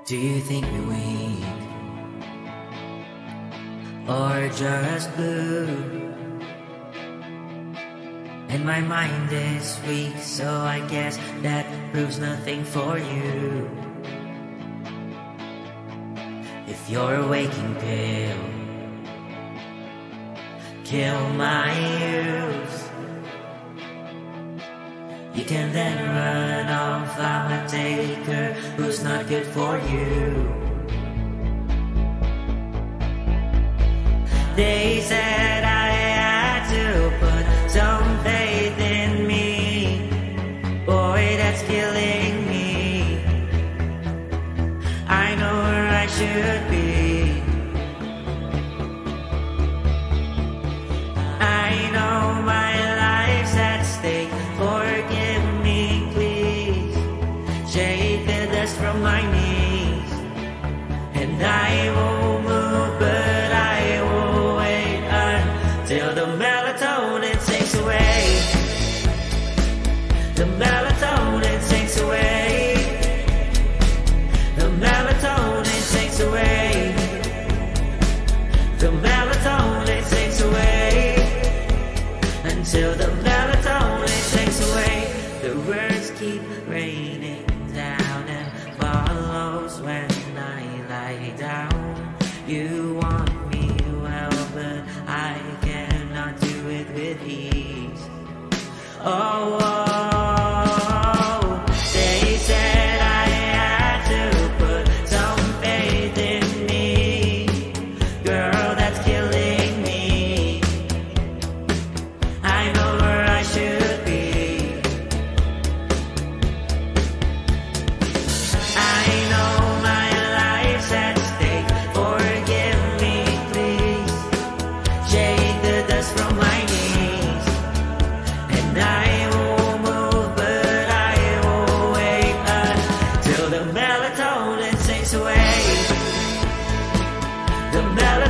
Do you think me weak or just blue? And my mind is weak, so I guess that proves nothing for you. If your waking pill kill my use, you can then run off. I'm a taker who's not good for you. They said I had to put some faith in me. Boy, that's killing me. I know where I should be. I know my life's at stake. Forgive me, please. Shake the dust from my knees, and I won't move, but I will wait until the melatonin sinks away. The melatonin sinks away. The melatonin sinks away. The melatonin sinks away. Until the melatonin sinks away. The words keep raining down and follows when I lie down. You want me well, but I cannot do it with ease. Oh, oh, they said I had to put some faith in me. Girl, that's killing me. I know where I should be. I know my life's at stake. Forgive me, please. Shake the dust from my knees, and I won't move, but I will wait until the melatonin sinks away. The melatonin